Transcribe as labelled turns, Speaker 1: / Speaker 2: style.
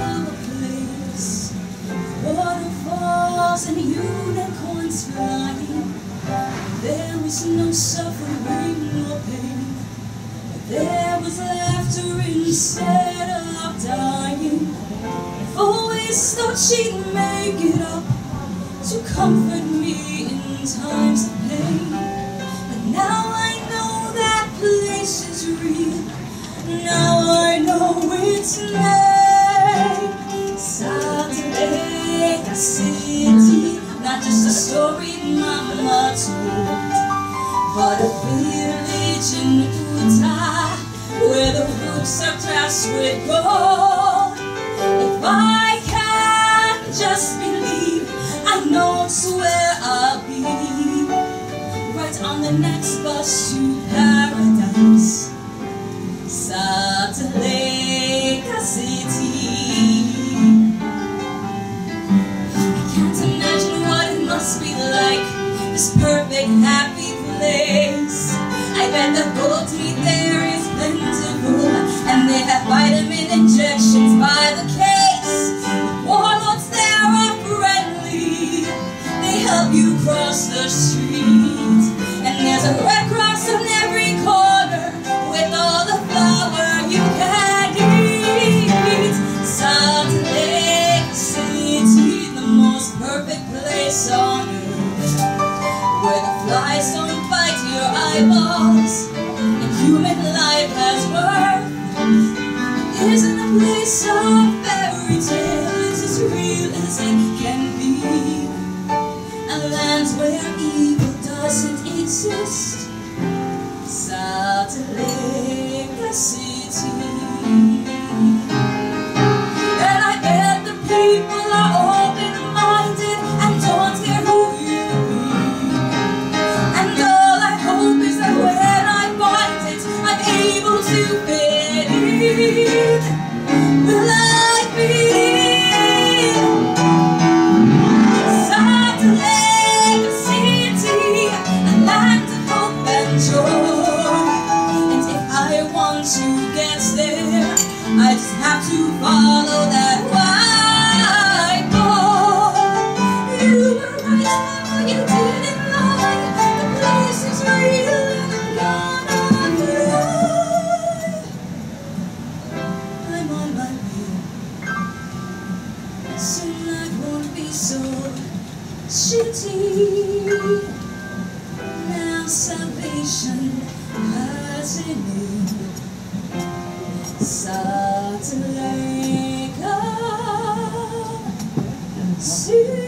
Speaker 1: flower place, waterfalls and unicorns flying. There was no suffering or pain, but there was laughter instead of dying. I've always thought she'd make it up to comfort me in times of pain, but now I know that place is real. Now I know its name, Salt Lake City. Not just a story Mama told, but a village in Utah where the roofs are dressed with gold. If I can just believe, I know it's where I'll be, right on the next bus to paradise. Salt Lake City. I can't imagine what it must be like, this perfect, happy place. I bet the gold meat there is plentiful, and they have vitamin injections by the case. The warlords there are friendly, they help you cross the street, and there's a Red Cross on every corner with all the flour you can eat. Salt Lake City, the most perfect place on earth, where the flies don't bite your eyeballs and human life has worth. Isn't a place of fairy tales as real as it can be, a land where evil doesn't exist. Salt Lake City. And I bet the people are open-minded and don't care who you be. And all I hope is that when I find it, I'm able to fit in. Will I be Salt Lake City, a land of hope and joy? And if I want to get there, I just have to follow that white boy. You were right, Mama, you didn't lie. The place is real and I'm gonna fly. I'm on my way, soon life won't be so shitty. Now salvation has a name, Salt Lake City.